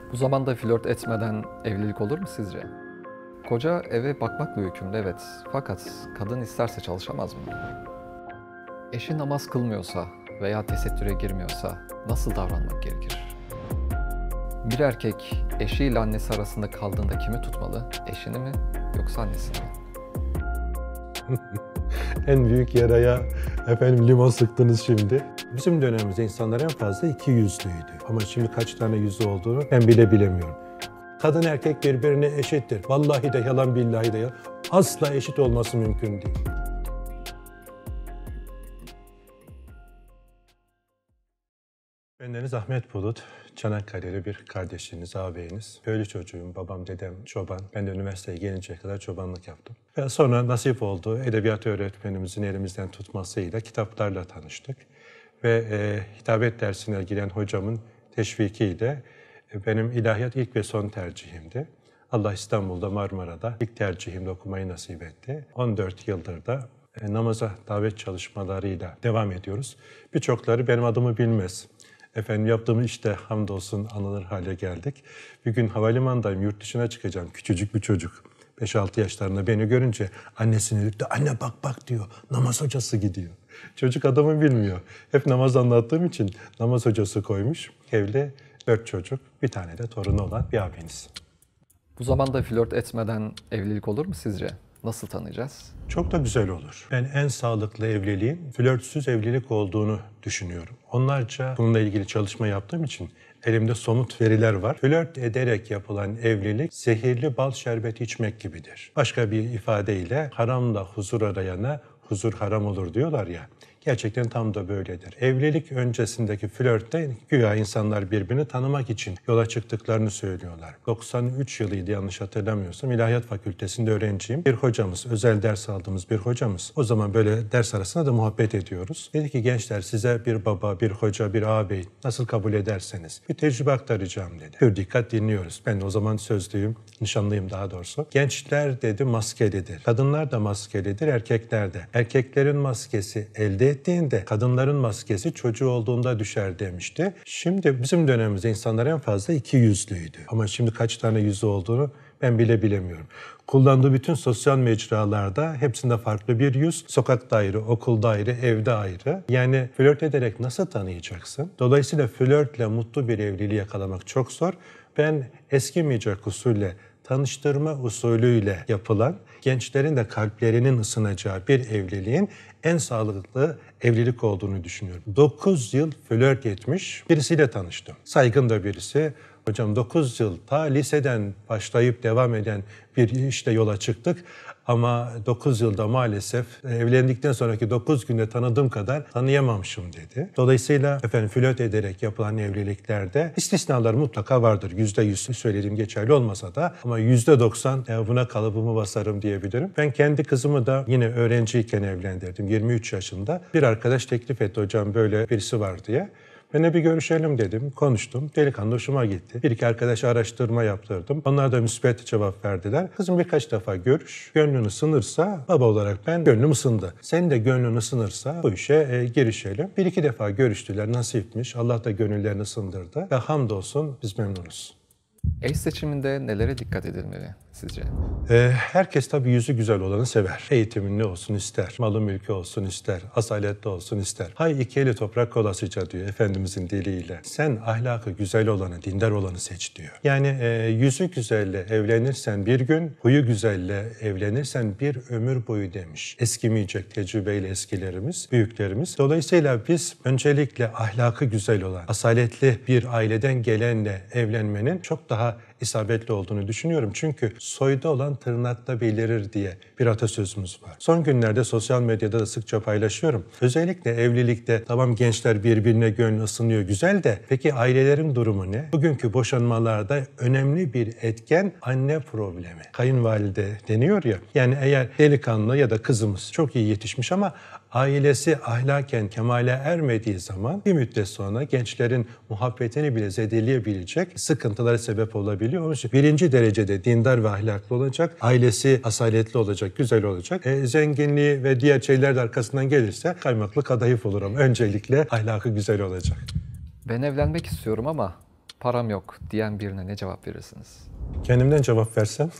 Bu zamanda flört etmeden evlilik olur mu sizce? Koca eve bakmakla yükümlü, evet. Fakat kadın isterse çalışamaz mı? Eşi namaz kılmıyorsa veya tesettüre girmiyorsa nasıl davranmak gerekir? Bir erkek eşiyle annesi arasında kaldığında kimi tutmalı? Eşini mi yoksa annesini mi? En büyük yaraya limon sıktınız şimdi. Bizim dönemimizde insanlar en fazla iki yüzlüydü. Ama şimdi kaç tane yüzlü olduğunu ben bile bilemiyorum. Kadın erkek birbirine eşittir. Vallahi de yalan, billahi de yalan. Asla eşit olması mümkün değil. Bendeniz Ahmet Bulut, Çanakkale'li bir kardeşiniz, ağabeyiniz. Köylü çocuğum, babam, dedem çoban. Ben de üniversiteye gelinceye kadar çobanlık yaptım. Ve sonra nasip oldu, edebiyat öğretmenimizin elimizden tutmasıyla kitaplarla tanıştık. Ve hitabet dersine giren hocamın teşvikiyle benim ilahiyat ilk ve son tercihimdi. Allah İstanbul'da, Marmara'da ilk tercihimde okumayı nasip etti. 14 yıldır da namaza davet çalışmalarıyla devam ediyoruz. Birçokları benim adımı bilmez. Yaptığım işte hamdolsun anılır hale geldik. Bir gün havalimanındayım, yurt dışına çıkacağım. Küçücük bir çocuk. 5-6 yaşlarında beni görünce annesini döktü. Anne bak bak diyor, namaz hocası gidiyor. Çocuk adamı bilmiyor. Hep namaz anlattığım için namaz hocası koymuş. Evli 4 çocuk, bir tane de torunu olan bir abiniz. Bu zamanda flört etmeden evlilik olur mu sizce? Nasıl tanıyacağız? Çok da güzel olur. Ben en sağlıklı evliliğin flörtsüz evlilik olduğunu düşünüyorum. Onlarca bununla ilgili çalışma yaptığım için elimde somut veriler var. Flört ederek yapılan evlilik zehirli bal şerbeti içmek gibidir. Başka bir ifadeyle haramla huzur arayana huzur haram olur diyorlar ya. Gerçekten tam da böyledir. Evlilik öncesindeki flörtte güya insanlar birbirini tanımak için yola çıktıklarını söylüyorlar. 93 yılıydı yanlış hatırlamıyorsam. İlahiyat Fakültesi'nde öğrenciyim. Bir hocamız, özel ders aldığımız bir hocamız. O zaman böyle ders arasında da muhabbet ediyoruz. Dedi ki gençler size bir baba, bir hoca, bir ağabey nasıl kabul ederseniz bir tecrübe aktaracağım dedi. Pür dikkat dinliyoruz. Ben o zaman sözlüyüm, nişanlıyım daha doğrusu. Gençler dedi maskelidir. Kadınlar da maskelidir, erkekler de. Erkeklerin maskesi elde ettiğinde kadınların maskesi çocuğu olduğunda düşer demişti. Şimdi bizim dönemimizde insanlar en fazla iki yüzlüydü. Ama şimdi kaç tane yüzlü olduğunu ben bile bilemiyorum. Kullandığı bütün sosyal mecralarda hepsinde farklı bir yüz. Sokakta ayrı, okulda ayrı, evde ayrı. Yani flört ederek nasıl tanıyacaksın? Dolayısıyla flörtle mutlu bir evliliği yakalamak çok zor. Ben eskimeyecek usulle, tanıştırma usulüyle yapılan, gençlerin de kalplerinin ısınacağı bir evliliğin en sağlıklı evlilik olduğunu düşünüyorum. 9 yıl flört etmiş birisiyle tanıştım. Saygın da birisi. Hocam 9 yıl ta liseden başlayıp devam eden bir işte yola çıktık. Ama 9 yılda maalesef evlendikten sonraki 9 günde tanıdığım kadar tanıyamamışım dedi. Dolayısıyla flört ederek yapılan evliliklerde istisnalar mutlaka vardır. %100 söylediğim geçerli olmasa da ama %90 buna kalıbımı basarım diyebilirim. Ben kendi kızımı da yine öğrenciyken evlendirdim. 23 yaşında. Bir arkadaş teklif etti hocam böyle birisi var diye. Ben de bir görüşelim dedim, konuştum. Delikanlı hoşuma gitti. Bir iki arkadaşa araştırma yaptırdım. Onlar da müspet cevap verdiler. Kızım birkaç defa görüş, gönlün ısınırsa, baba olarak ben gönlüm ısındı. Senin de gönlün ısınırsa bu işe girişelim. Bir iki defa görüştüler, nasipmiş. Allah da gönüllerini ısındırdı. Ve hamdolsun biz memnunuz. Eş seçiminde nelere dikkat edilmeli sizce? Herkes tabii yüzü güzel olanı sever. Eğitimli olsun ister, malı mülkü olsun ister, asaletli olsun ister. Hay iki eli toprak kolasıca diyor Efendimizin diliyle. Sen ahlakı güzel olanı, dindar olanı seç diyor. Yani yüzü güzelle evlenirsen bir gün, huyu güzelle evlenirsen bir ömür boyu demiş. Eskimeyecek tecrübeyle eskilerimiz, büyüklerimiz. Dolayısıyla biz öncelikle ahlakı güzel olan, asaletli bir aileden gelenle evlenmenin çok daha isabetli olduğunu düşünüyorum. Çünkü soyda olan tırnakta belirir diye bir atasözümüz var. Son günlerde sosyal medyada da sıkça paylaşıyorum. Özellikle evlilikte tamam gençler birbirine gönlü ısınıyor güzel de peki ailelerin durumu ne? Bugünkü boşanmalarda önemli bir etken anne problemi. Kayınvalide deniyor ya. Yani eğer delikanlı ya da kızımız çok iyi yetişmiş ama ailesi ahlaken kemale ermediği zaman bir müddet sonra gençlerin muhabbetini bile zedeleyebilecek sıkıntılara sebep olabiliyor. Onun için birinci derecede dindar ve ahlaklı olacak, ailesi asaletli olacak, güzel olacak. Zenginliği ve diğer şeyler de arkasından gelirse kaymaklı kadayıf olur ama öncelikle ahlakı güzel olacak. Ben evlenmek istiyorum ama param yok diyen birine ne cevap verirsiniz? Kendimden cevap versem,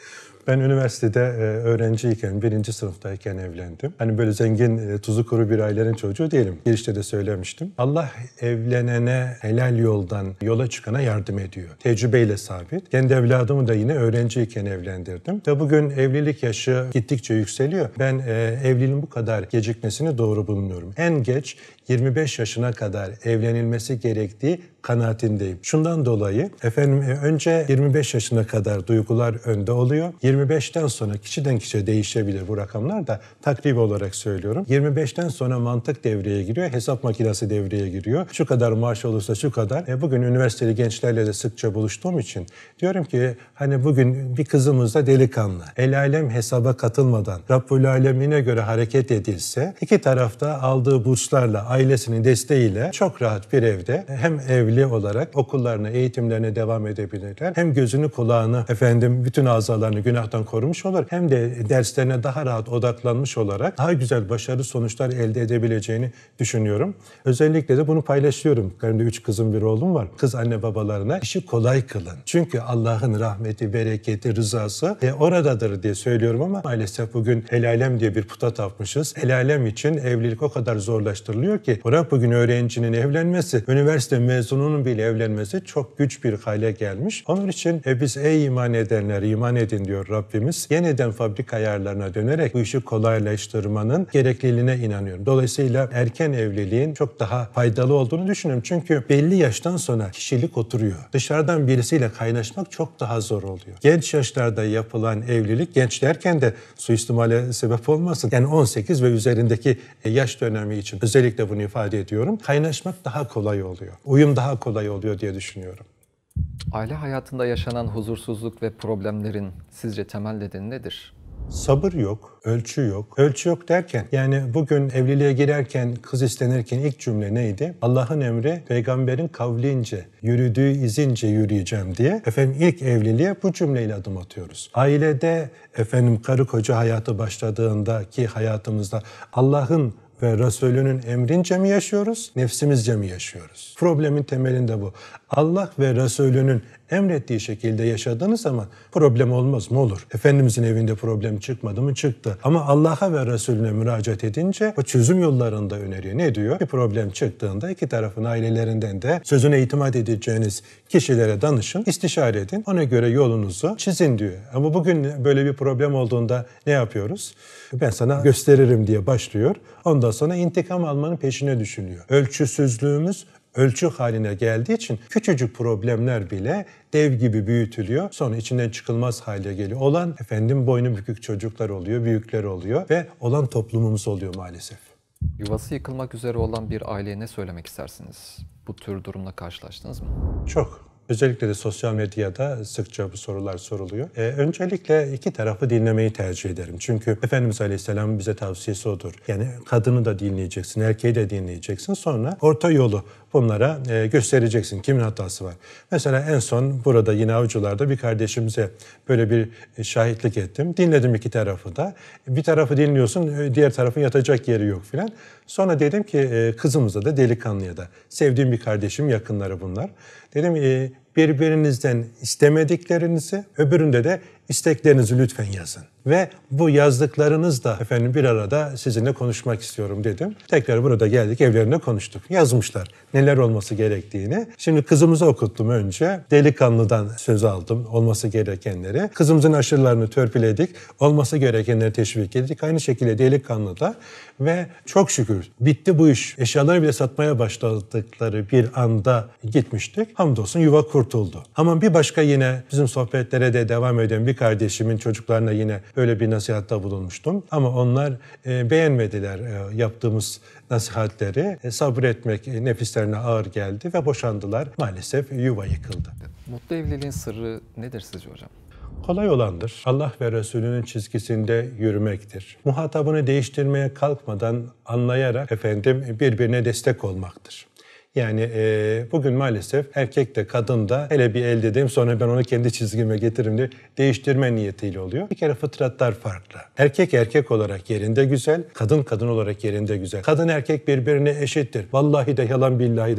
ben üniversitede öğrenciyken, 1. sınıftayken evlendim. Hani böyle zengin, tuzu kuru bir ailenin çocuğu değilim. Girişte de söylemiştim. Allah evlenene, helal yoldan yola çıkana yardım ediyor. Tecrübeyle sabit. Kendi evladımı da yine öğrenciyken evlendirdim. Ve bugün evlilik yaşı gittikçe yükseliyor. Ben evliliğin bu kadar gecikmesini doğru bulmuyorum. En geç 25 yaşına kadar evlenilmesi gerektiği kanaatindeyim. Şundan dolayı önce 25 yaşına kadar duygular önde oluyor. 25'ten sonra kişiden kişiye değişebilir bu rakamlar da takribi olarak söylüyorum. 25'ten sonra mantık devreye giriyor, hesap makinesi devreye giriyor. Şu kadar maaş olursa şu kadar. Bugün üniversiteli gençlerle de sıkça buluştuğum için diyorum ki hani bugün bir kızımız da delikanlı. El alem hesaba katılmadan Rabbul Alemine göre hareket edilse iki tarafta aldığı burslarla ailesinin desteğiyle çok rahat bir evde hem evli olarak okullarına, eğitimlerine devam edebilirler. Hem gözünü, kulağını, bütün azalarını günahtan korumuş olur. Hem de derslerine daha rahat odaklanmış olarak daha güzel, başarılı sonuçlar elde edebileceğini düşünüyorum. Özellikle de bunu paylaşıyorum. Benim de 3 kızım, bir oğlum var. Kız anne babalarına işi kolay kılın. Çünkü Allah'ın rahmeti, bereketi, rızası oradadır diye söylüyorum ama maalesef bugün el alem diye bir puta tapmışız. El alem için evlilik o kadar zorlaştırılıyor ki bırak bugün öğrencinin evlenmesi, üniversite mezununun bile evlenmesi çok güç bir hale gelmiş. Onun için biz ey iman edenler iman edin diyor Rabbimiz. Yeniden fabrika ayarlarına dönerek bu işi kolaylaştırmanın gerekliliğine inanıyorum. Dolayısıyla erken evliliğin çok daha faydalı olduğunu düşünüyorum. Çünkü belli yaştan sonra kişilik oturuyor. Dışarıdan birisiyle kaynaşmak çok daha zor oluyor. Genç yaşlarda yapılan evlilik, genç derken de suistimale sebep olmasın. Yani 18 ve üzerindeki yaş dönemi için özellikle bunu ifade ediyorum. Kaynaşmak daha kolay oluyor. Uyum daha kolay oluyor diye düşünüyorum. Aile hayatında yaşanan huzursuzluk ve problemlerin sizce temel nedeni nedir? Sabır yok, ölçü yok. Ölçü yok derken yani bugün evliliğe girerken, kız istenirken ilk cümle neydi? Allah'ın emri peygamberin kavlince, yürüdüğü izince yürüyeceğim diye. İlk evliliğe bu cümleyle adım atıyoruz. Ailede karı koca hayatı başladığındaki hayatımızda Allah'ın ve Resulünün emrince mi yaşıyoruz, nefsimizce mi yaşıyoruz? Problemin temelinde bu. Allah ve Resulünün emrettiği şekilde yaşadığınız zaman problem olmaz mı? Olur. Efendimizin evinde problem çıkmadı mı? Çıktı. Ama Allah'a ve Resulüne müracaat edince o çözüm yollarını da öneriyor. Ne diyor? Bir problem çıktığında iki tarafın ailelerinden de sözüne itimat edeceğiniz kişilere danışın, istişare edin. Ona göre yolunuzu çizin diyor. Ama bugün böyle bir problem olduğunda ne yapıyoruz? Ben sana gösteririm diye başlıyor. Ondan sonra intikam almanın peşine düşünüyor. Ölçüsüzlüğümüz ölçü haline geldiği için küçücük problemler bile dev gibi büyütülüyor. Sonra içinden çıkılmaz hale geliyor. Olan boynu bükük çocuklar oluyor, büyükler oluyor ve olan toplumumuz oluyor maalesef. Yuvası yıkılmak üzere olan bir aileye ne söylemek istersiniz? Bu tür durumla karşılaştınız mı? Çok. Özellikle de sosyal medyada sıkça bu sorular soruluyor. Öncelikle iki tarafı dinlemeyi tercih ederim. Çünkü Efendimiz Aleyhisselam'ın bize tavsiyesi odur. Yani kadını da dinleyeceksin, erkeği de dinleyeceksin. Sonra orta yolu bunlara göstereceksin. Kimin hatası var? Mesela en son burada yine Avcılar'da bir kardeşimize böyle bir şahitlik ettim. Dinledim iki tarafı da. Bir tarafı dinliyorsun, diğer tarafın yatacak yeri yok filan. Sonra dedim ki kızımıza da delikanlıya da. Sevdiğim bir kardeşim, yakınları bunlar. Dedim birbirinizden istemediklerinizi, öbüründe de isteklerinizi lütfen yazın. Ve bu yazdıklarınız da bir arada sizinle konuşmak istiyorum dedim. Tekrar burada geldik, evlerine konuştuk. Yazmışlar neler olması gerektiğini. Şimdi kızımıza okuttum önce. Delikanlıdan söz aldım, olması gerekenleri. Kızımızın aşırılarını törpüledik, olması gerekenleri teşvik ettik. Aynı şekilde delikanlı da ve çok şükür bitti bu iş. Eşyaları bile satmaya başladıkları bir anda gitmiştik. Hamdolsun yuva kurtuldu. Ama bir başka yine bizim sohbetlere de devam eden bir kardeşimin çocuklarına yine öyle bir nasihatta bulunmuştum. Ama onlar beğenmediler yaptığımız nasihatleri. Sabretmek nefislerine ağır geldi ve boşandılar. Maalesef yuva yıkıldı. Mutlu evliliğin sırrı nedir sizce hocam? Kolay olandır. Allah ve Resulünün çizgisinde yürümektir. Muhatabını değiştirmeye kalkmadan anlayarak birbirine destek olmaktır. Yani bugün maalesef erkek de kadın da hele bir elde edeyim sonra ben onu kendi çizgime getiririm diye değiştirme niyetiyle oluyor. Bir kere fıtratlar farklı. Erkek erkek olarak yerinde güzel, kadın kadın olarak yerinde güzel. Kadın erkek birbirine eşittir. Vallahi de yalan billahi de yalan.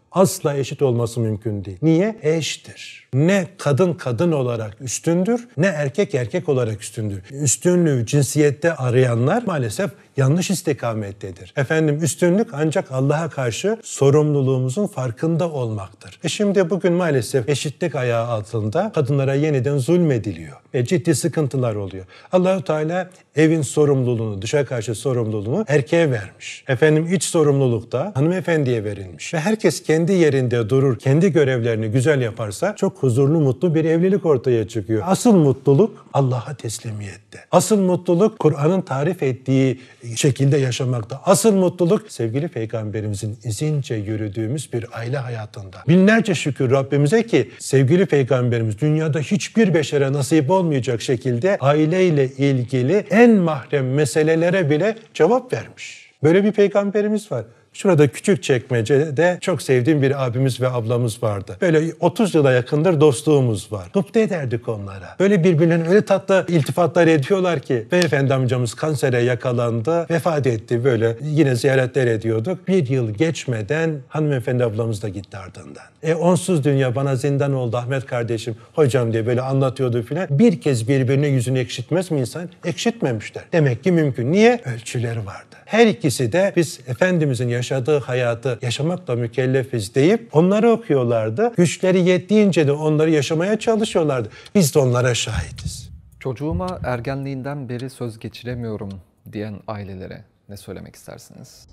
Asla eşit olması mümkün değil. Niye? Eştir. Ne kadın olarak üstündür, ne erkek olarak üstündür. Üstünlüğü cinsiyette arayanlar maalesef yanlış istikamettedir. Üstünlük ancak Allah'a karşı sorumluluğumuzun farkında olmaktır. Şimdi bugün maalesef eşitlik ayağı altında kadınlara yeniden zulmediliyor ve ciddi sıkıntılar oluyor. Allah-u Teala evin sorumluluğunu, dışa karşı sorumluluğunu erkeğe vermiş. İç sorumluluk da hanımefendiye verilmiş. Ve herkes kendi yerinde durur, kendi görevlerini güzel yaparsa çok huzurlu, mutlu bir evlilik ortaya çıkıyor. Asıl mutluluk Allah'a teslimiyette. Asıl mutluluk Kur'an'ın tarif ettiği şekilde yaşamakta. Asıl mutluluk sevgili Peygamberimizin izince yürüdüğümüz bir aile hayatında. Binlerce şükür Rabbimize ki sevgili Peygamberimiz dünyada hiçbir beşere nasip olmayacak şekilde aileyle ilgili en mahrem meselelere bile cevap vermiş. Böyle bir peygamberimiz var. Şurada Küçükçekmece'de çok sevdiğim bir abimiz ve ablamız vardı. Böyle 30 yıla yakındır dostluğumuz var. Gıpta ederdik onlara. Böyle birbirlerine öyle tatlı iltifatlar ediyorlar ki. Beyefendi amcamız kansere yakalandı, vefat etti böyle. Yine ziyaretler ediyorduk. Bir yıl geçmeden hanımefendi ablamız da gitti ardından. Onsuz dünya bana zindan oldu Ahmet kardeşim, hocam diye böyle anlatıyordu filan. Bir kez birbirine yüzünü ekşitmez mi insan? Ekşitmemişler. Demek ki mümkün. Niye? Ölçüleri vardı. Her ikisi de biz Efendimizin yaşadığı hayatı yaşamakla mükellefiz deyip onları okuyorlardı. Güçleri yettiğince de onları yaşamaya çalışıyorlardı. Biz de onlara şahidiz. Çocuğuma ergenliğinden beri söz geçiremiyorum diyen ailelere ne söylemek istersiniz?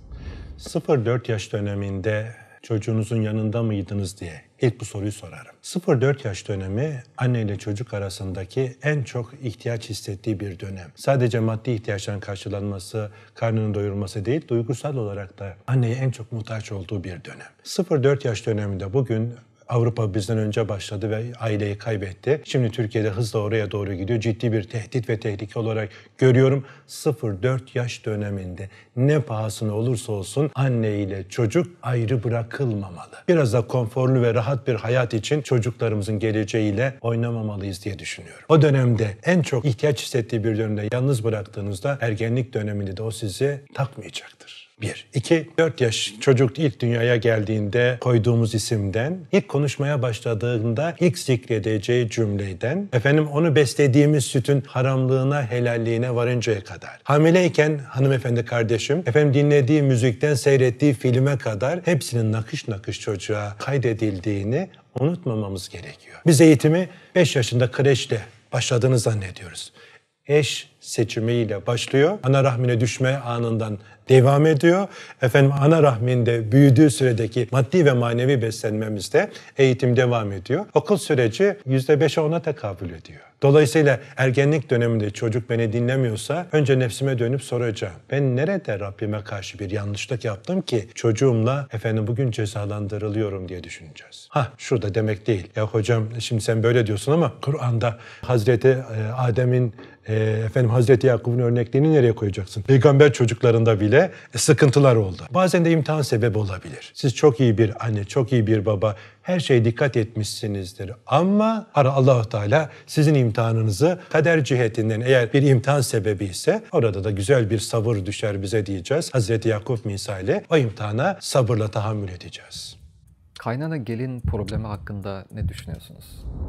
0-4 yaş döneminde çocuğunuzun yanında mıydınız diye ilk bu soruyu sorarım. 0-4 yaş dönemi anne ile çocuk arasındaki en çok ihtiyaç hissettiği bir dönem. Sadece maddi ihtiyaçların karşılanması, karnının doyurulması değil, duygusal olarak da anneye en çok muhtaç olduğu bir dönem. 0-4 yaş döneminde bugün Avrupa bizden önce başladı ve aileyi kaybetti. Şimdi Türkiye'de hızla oraya doğru gidiyor. Ciddi bir tehdit ve tehlike olarak görüyorum. 0-4 yaş döneminde ne pahasına olursa olsun anne ile çocuk ayrı bırakılmamalı. Biraz da konforlu ve rahat bir hayat için çocuklarımızın geleceğiyle oynamamalıyız diye düşünüyorum. O dönemde en çok ihtiyaç hissettiği bir dönemde yalnız bıraktığınızda ergenlik döneminde de o sizi takmayacaktır. 1. 2. 4 yaş çocuk ilk dünyaya geldiğinde koyduğumuz isimden, ilk konuşmaya başladığında ilk zikredeceği cümleden, onu beslediğimiz sütün haramlığına, helalliğine varıncaya kadar. Hamileyken hanımefendi kardeşim, dinlediği müzikten seyrettiği filme kadar hepsinin nakış nakış çocuğa kaydedildiğini unutmamamız gerekiyor. Biz eğitimi 5 yaşında kreşle başladığını zannediyoruz. Eş seçimiyle başlıyor. Ana rahmine düşme anından devam ediyor. Ana rahminde büyüdüğü süredeki maddi ve manevi beslenmemizde eğitim devam ediyor. Okul süreci %5'e 10'a tekabül ediyor. Dolayısıyla ergenlik döneminde çocuk beni dinlemiyorsa önce nefsime dönüp soracağım. Ben nerede Rabbime karşı bir yanlışlık yaptım ki çocuğumla bugün cezalandırılıyorum diye düşüneceğiz. Şurada demek değil. Ya hocam şimdi sen böyle diyorsun ama Kur'an'da Hazreti Adem'in Hazreti Yakup'un örnekliğini nereye koyacaksın? Peygamber çocuklarında bile sıkıntılar oldu. Bazen de imtihan sebebi olabilir. Siz çok iyi bir anne, çok iyi bir baba, her şeye dikkat etmişsinizdir. Ama Allah-u Teala sizin imtihanınızı kader cihetinden eğer bir imtihan sebebi ise orada da güzel bir sabır düşer bize diyeceğiz. Hazreti Yakup misali o imtihana sabırla tahammül edeceğiz. Kaynana gelin problemi hakkında ne düşünüyorsunuz?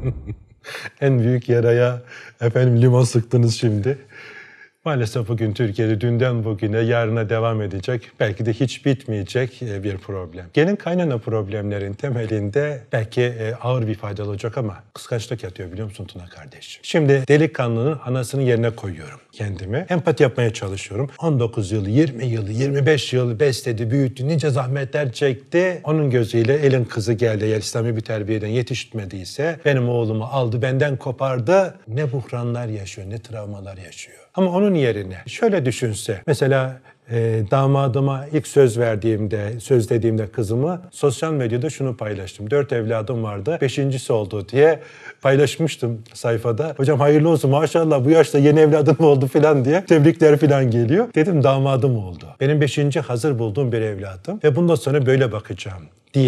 En büyük yaraya limon sıktınız şimdi. Maalesef bugün Türkiye'de dünden bugüne, yarına devam edecek, belki de hiç bitmeyecek bir problem. Gelin kaynana problemlerin temelinde belki ağır bir ifade olacak ama kıskançlık yatıyor biliyor musun Tuna kardeşim? Şimdi delikanlının anasının yerine koyuyorum kendimi. Empati yapmaya çalışıyorum. 19 yıl, 20 yıl, 25 yıl besledi, büyüttü, nice zahmetler çekti. Onun gözüyle elin kızı geldi eğer İslami bir terbiyeden yetişmediyse benim oğlumu aldı, benden kopardı. Ne buhranlar yaşıyor, ne travmalar yaşıyor. Ama onun yerine şöyle düşünse, mesela damadıma ilk söz dediğimde kızımı sosyal medyada şunu paylaştım. 4 evladım vardı, 5.'si oldu diye paylaşmıştım sayfada. Hocam hayırlı olsun maşallah bu yaşta yeni evladım oldu falan diye tebrikler falan geliyor. Dedim damadım oldu. Benim 5. hazır bulduğum bir evladım ve bundan sonra böyle bakacağım diye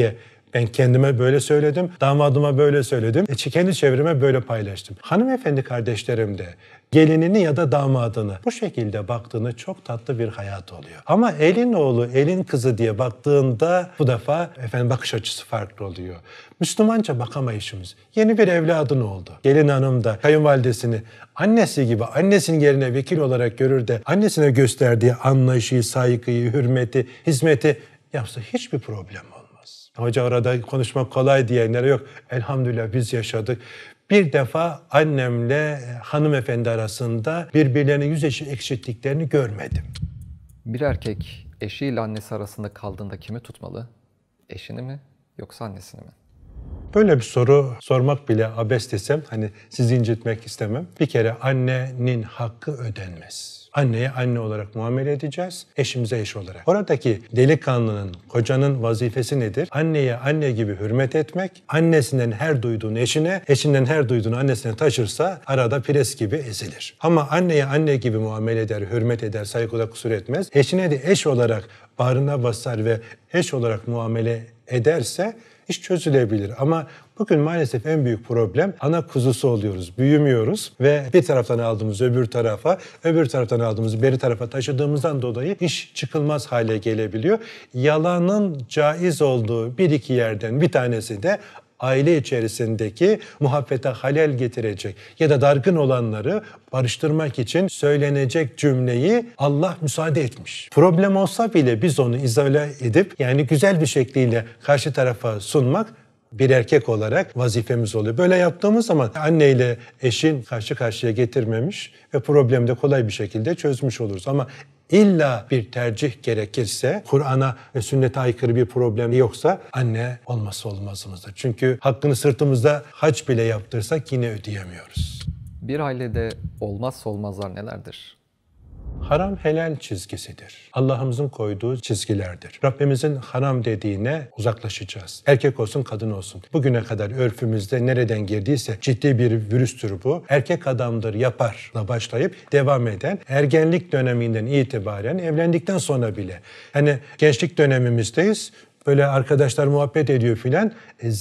Ben kendime böyle söyledim, damadıma böyle söyledim, kendi çevreme böyle paylaştım. Hanımefendi kardeşlerim de gelinini ya da damadını bu şekilde baktığında çok tatlı bir hayat oluyor. Ama elin oğlu, elin kızı diye baktığında bu defa bakış açısı farklı oluyor. Müslümanca bakamayışımız. Yeni bir evladın oldu. Gelin hanım da kayınvalidesini annesi gibi annesinin yerine vekil olarak görür de annesine gösterdiği anlayışı, saygıyı, hürmeti, hizmeti yapsa hiçbir problem olmaz. Hoca orada konuşmak kolay diyenlere yok. Elhamdülillah biz yaşadık. Bir defa annemle hanımefendi arasında birbirlerine yüz ekşittiklerini görmedim. Bir erkek eşiyle annesi arasında kaldığında kimi tutmalı? Eşini mi yoksa annesini mi? Böyle bir soru sormak bile abes desem, sizi incitmek istemem. Bir kere annenin hakkı ödenmez. Anneye anne olarak muamele edeceğiz, eşimize eş olarak. Oradaki delikanlının, kocanın vazifesi nedir? Anneye anne gibi hürmet etmek, annesinden her duyduğunu eşine, eşinden her duyduğunu annesine taşırsa arada pres gibi ezilir. Ama anneye anne gibi muamele eder, hürmet eder, saygıda kusur etmez. Eşine de eş olarak bağrına basar ve eş olarak muamele ederse iş çözülebilir. Ama bugün maalesef en büyük problem ana kuzusu oluyoruz, büyümüyoruz ve bir taraftan aldığımız öbür tarafa, öbür taraftan aldığımız beri tarafa taşıdığımızdan dolayı iş çıkılmaz hale gelebiliyor. Yalanın caiz olduğu bir iki yerden bir tanesi de aile içerisindeki muhabbete halel getirecek ya da dargın olanları barıştırmak için söylenecek cümleyi Allah müsaade etmiş. Problem olsa bile biz onu izole edip güzel bir şekliyle karşı tarafa sunmak bir erkek olarak vazifemiz oluyor. Böyle yaptığımız zaman anne ile eşin karşı karşıya getirmemiş ve problemi de kolay bir şekilde çözmüş oluruz. Ama İlla bir tercih gerekirse, Kur'an'a ve sünnete aykırı bir problem yoksa anne olmazsa olmazımızdır. Çünkü hakkını sırtımızda hac bile yaptırsak yine ödeyemiyoruz. Bir ailede olmazsa olmazlar nelerdir? Haram helal çizgisidir. Allah'ımızın koyduğu çizgilerdir. Rabbimizin haram dediğine uzaklaşacağız. Erkek olsun, kadın olsun. Bugüne kadar örfümüzde nereden girdiyse ciddi bir virüstür bu. Erkek adamdır yaparla başlayıp devam eden ergenlik döneminden itibaren evlendikten sonra bile. Gençlik dönemimizdeyiz. Böyle arkadaşlar muhabbet ediyor filan.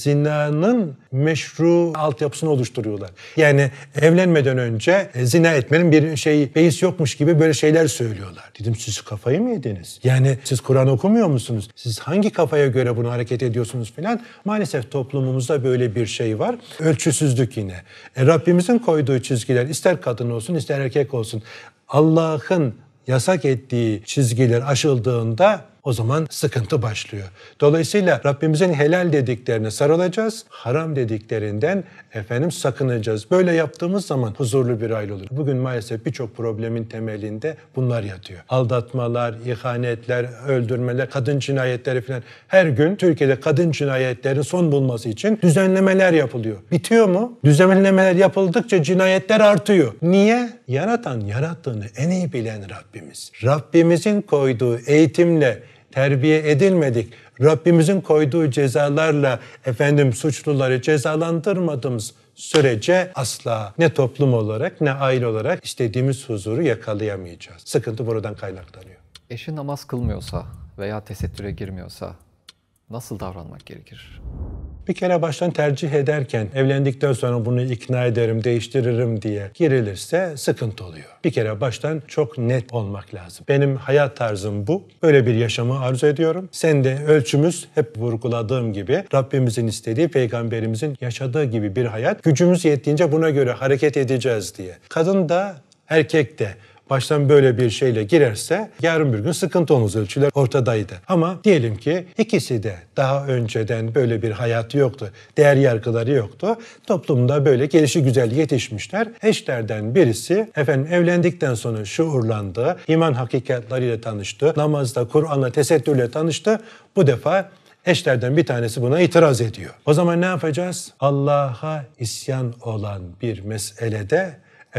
Zinanın meşru altyapısını oluşturuyorlar. Evlenmeden önce zina etmenin bir beis yokmuş gibi böyle şeyler söylüyorlar. Dedim siz kafayı mı yediniz? Siz Kur'an okumuyor musunuz? Siz hangi kafaya göre bunu hareket ediyorsunuz filan? Maalesef toplumumuzda böyle bir şey var. Ölçüsüzlük yine. Rabbimizin koyduğu çizgiler ister kadın olsun ister erkek olsun. Allah'ın yasak ettiği çizgiler aşıldığında o zaman sıkıntı başlıyor. Dolayısıyla Rabbimizin helal dediklerine sarılacağız, haram dediklerinden sakınacağız. Böyle yaptığımız zaman huzurlu bir aile olur. Bugün maalesef birçok problemin temelinde bunlar yatıyor. Aldatmalar, ihanetler, öldürmeler, kadın cinayetleri falan. Her gün Türkiye'de kadın cinayetlerin son bulması için düzenlemeler yapılıyor. Bitiyor mu? Düzenlemeler yapıldıkça cinayetler artıyor. Niye? Yaratan yarattığını en iyi bilen Rabbimiz. Rabbimizin koyduğu eğitimle terbiye edilmedik. Rabbimizin koyduğu cezalarla suçluları cezalandırmadığımız sürece asla ne toplum olarak ne aile olarak istediğimiz huzuru yakalayamayacağız. Sıkıntı buradan kaynaklanıyor. Eşi namaz kılmıyorsa veya tesettüre girmiyorsa nasıl davranmak gerekir? Bir kere baştan tercih ederken evlendikten sonra bunu ikna ederim, değiştiririm diye girilirse sıkıntı oluyor. Bir kere baştan çok net olmak lazım. Benim hayat tarzım bu. Böyle bir yaşamı arzu ediyorum. Sen de ölçümüz hep vurguladığım gibi Rabbimizin istediği, Peygamberimizin yaşadığı gibi bir hayat. Gücümüz yettiğince buna göre hareket edeceğiz diye. Kadın da erkek de baştan böyle bir şeyle girerse yarın bir gün sıkıntı olmaz, ölçüler ortadaydı. Ama diyelim ki ikisi de daha önceden böyle bir hayatı yoktu, değer yargıları yoktu. Toplumda böyle gelişigüzel yetişmişler. Eşlerden birisi evlendikten sonra şuurlandı, iman hakikatleriyle tanıştı, namazda, Kur'an'la, tesettürle tanıştı. Bu defa eşlerden bir tanesi buna itiraz ediyor. O zaman ne yapacağız? Allah'a isyan olan bir meselede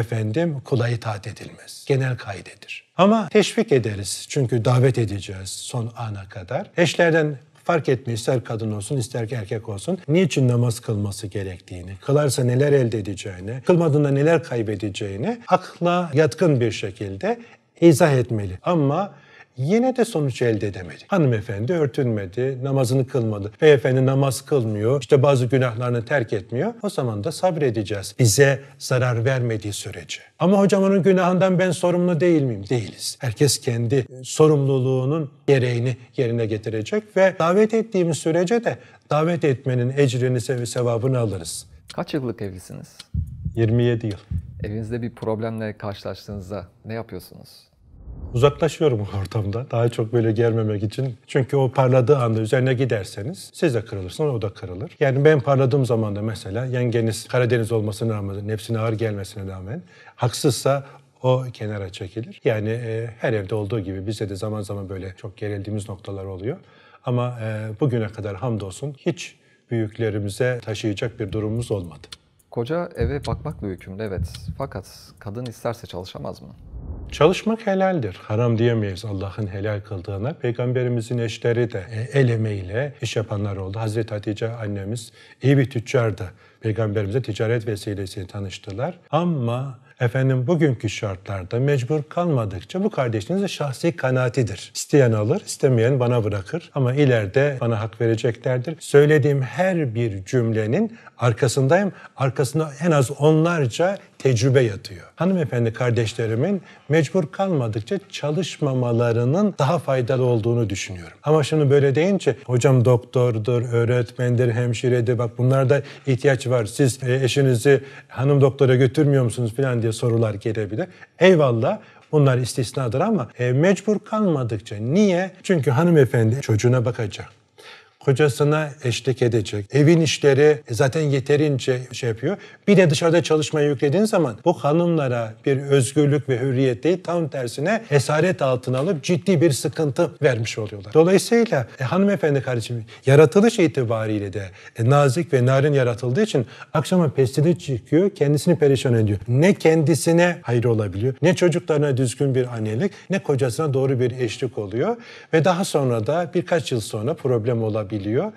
kula itaat edilmez. Genel kaidedir. Ama teşvik ederiz. Çünkü davet edeceğiz son ana kadar. Eşlerden fark etmiyor, ister kadın olsun ister erkek olsun, niçin namaz kılması gerektiğini, kılarsa neler elde edeceğini, kılmadığında neler kaybedeceğini akla yatkın bir şekilde izah etmeli. Ama Yine de sonuç elde edemedi. Hanımefendi örtünmedi, namazını kılmadı. Beyefendi namaz kılmıyor, işte bazı günahlarını terk etmiyor. O zaman da sabredeceğiz. Bize zarar vermediği sürece. Ama hocam onun günahından ben sorumlu değil miyim? Değiliz. Herkes kendi sorumluluğunun gereğini yerine getirecek ve davet ettiğimiz sürece de davet etmenin ecrini ve sevabını alırız. Kaç yıllık evlisiniz? 27 yıl. Evinizde bir problemle karşılaştığınızda ne yapıyorsunuz? Uzaklaşıyorum o ortamda. Daha çok böyle gelmemek için. Çünkü o parladığı anda üzerine giderseniz siz de kırılırsınız, o da kırılır. Yani ben parladığım zaman da mesela yengeniz Karadeniz olmasına rağmen, nefsine ağır gelmesine rağmen haksızsa o kenara çekilir. Yani her evde olduğu gibi bizde de zaman zaman böyle çok gerildiğimiz noktalar oluyor. Ama bugüne kadar hamdolsun hiç büyüklerimize taşıyacak bir durumumuz olmadı. Koca eve bakmakla yükümlü, evet. Fakat kadın isterse çalışamaz mı? Çalışmak helaldir. Haram diyemeyiz Allah'ın helal kıldığına. Peygamberimizin eşleri de el emeğiyle iş yapanlar oldu. Hazreti Hatice annemiz iyi bir tüccardı. Peygamberimize ticaret vesilesiyle tanıştılar. Ama bugünkü şartlarda mecbur kalmadıkça bu kardeşinizin şahsi kanaatidir. İsteyen alır, istemeyen bana bırakır. Ama ileride bana hak vereceklerdir. Söylediğim her bir cümlenin arkasındayım. Arkasında en az onlarca tecrübe yatıyor. Hanımefendi kardeşlerimin mecbur kalmadıkça çalışmamalarının daha faydalı olduğunu düşünüyorum. Ama şimdi böyle deyince hocam doktordur, öğretmendir, hemşiredir, bak bunlarda ihtiyaç var. Siz eşinizi hanım doktora götürmüyor musunuz falan diye sorular gelebilir. Eyvallah. Bunlar istisnadır ama mecbur kalmadıkça. Niye? Çünkü hanımefendi çocuğuna bakacak. Kocasına eşlik edecek. Evin işleri zaten yeterince yapıyor. Bir de dışarıda çalışmaya yüklediğin zaman bu hanımlara bir özgürlük ve hürriyet değil, tam tersine esaret altına alıp ciddi bir sıkıntı vermiş oluyorlar. Dolayısıyla hanımefendi kardeşim yaratılış itibariyle de nazik ve narin yaratıldığı için akşama pestili çıkıyor, kendisini perişan ediyor. Ne kendisine hayır olabiliyor, ne çocuklarına düzgün bir annelik, ne kocasına doğru bir eşlik oluyor ve daha sonra da birkaç yıl sonra problem olabiliyor.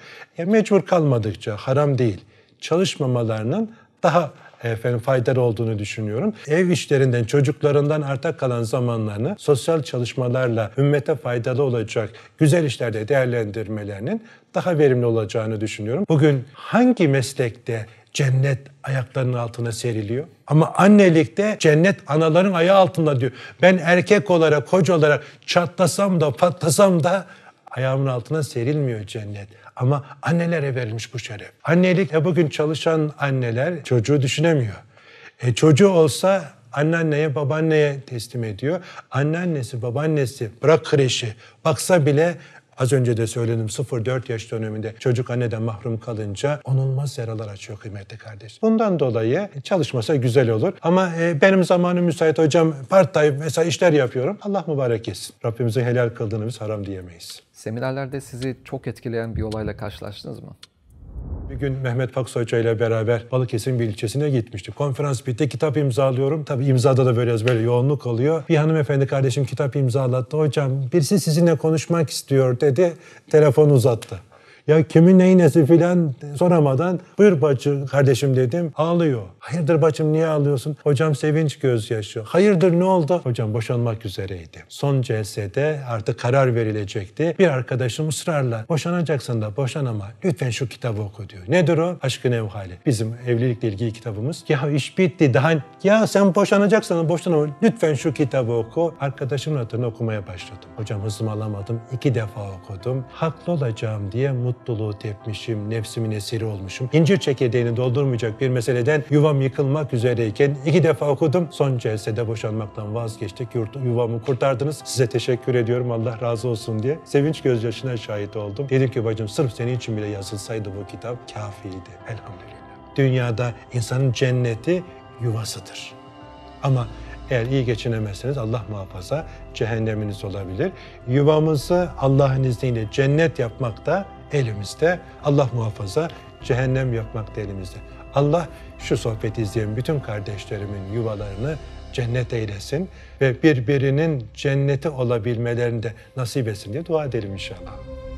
Mecbur kalmadıkça haram değil. Çalışmamalarının daha faydalı olduğunu düşünüyorum. Ev işlerinden, çocuklarından arta kalan zamanlarını sosyal çalışmalarla ümmete faydalı olacak güzel işlerde değerlendirmelerinin daha verimli olacağını düşünüyorum. Bugün hangi meslekte cennet ayaklarının altına seriliyor? Ama annelikte cennet anaların ayağı altında diyor. Ben erkek olarak, koca olarak çatlasam da patlasam da ayağımın altına serilmiyor cennet. Ama annelere verilmiş bu şeref. Annelik bugün çalışan anneler çocuğu düşünemiyor. Çocuğu olsa anneanneye, babaanneye teslim ediyor. Anneannesi, babaannesi bırak kreşi baksa bile az önce de söyledim 0-4 yaş döneminde çocuk anneden mahrum kalınca onulmaz yaralar açıyor kıymetli kardeş. Bundan dolayı çalışmasa güzel olur. Ama benim zamanım müsait hocam part-time mesela işler yapıyorum. Allah mübarek etsin. Rabbimizin helal kıldığını biz haram diyemeyiz. Seminerlerde sizi çok etkileyen bir olayla karşılaştınız mı? Bir gün Mehmet Faks Hoca ile beraber Balıkesir'in bir ilçesine gitmiştik. Konferans bitti, kitap imzalıyorum. Tabii imzada da böyle yoğunluk oluyor. Bir hanımefendi kardeşim kitap imzalattı. Hocam birisi sizinle konuşmak istiyor dedi. Telefonu uzattı. Ya kimin neyi nesi filan soramadan buyur bacı kardeşim dedim. Ağlıyor. Hayırdır bacım niye ağlıyorsun? Hocam sevinç gözyaşı. Hayırdır ne oldu? Hocam boşanmak üzereydi. Son celsede artık karar verilecekti. Bir arkadaşım ısrarla boşanacaksın da boşan ama lütfen şu kitabı oku diyor. Nedir o? Aşk-ı Nevhali. Bizim evlilikle ilgili kitabımız. Ya iş bitti daha ya sen boşanacaksan boşan ama lütfen şu kitabı oku. Arkadaşımın adını okumaya başladım. Hocam hızımı alamadım. 2 defa okudum. Haklı olacağım diye mutluluğu tepmişim, nefsimin esiri olmuşum. İncir çekirdeğini doldurmayacak bir meseleden yuvam yıkılmak üzereyken 2 defa okudum. Son celsede boşanmaktan vazgeçtik. Yuvamı kurtardınız. Size teşekkür ediyorum. Allah razı olsun diye. Sevinç gözyaşına şahit oldum. Dedim ki bacım sırf senin için bile yazılsaydı bu kitap kâfiydi. Elhamdülillah. Dünyada insanın cenneti yuvasıdır. Ama eğer iyi geçinemezseniz Allah muhafaza cehenneminiz olabilir. Yuvamızı Allah'ın izniyle cennet yapmak da elimizde. Allah muhafaza cehennem yapmak da elimizde. Allah şu sohbeti izleyen bütün kardeşlerimin yuvalarını cennet eylesin ve birbirinin cenneti olabilmelerini de nasip etsin diye dua edelim inşallah.